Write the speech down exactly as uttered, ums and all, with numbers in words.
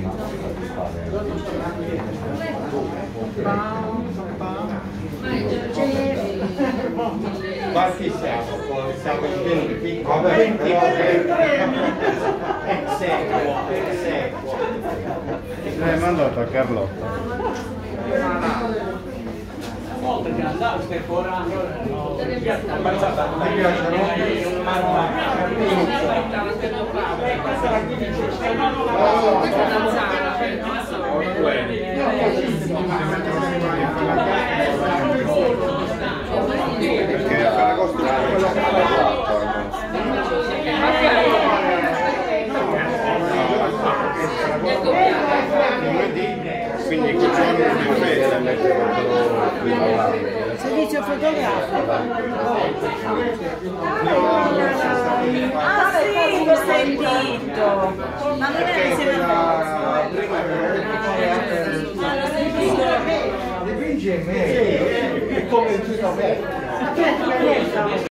Ma chi siamo? Siamo in venti? venti Exequo, exequo. L'hai mandato a Carlotta. Oltre che andare stemporando, ti piacciono? Questa è la quindicesima. Questa è una zanzara, Perché a Ferragosto c'è quindi quel giorno di ferie mettere servizio fotografico. Ah sì, l'ho sentito, ma non è insieme a dipinge me, è come tutto me.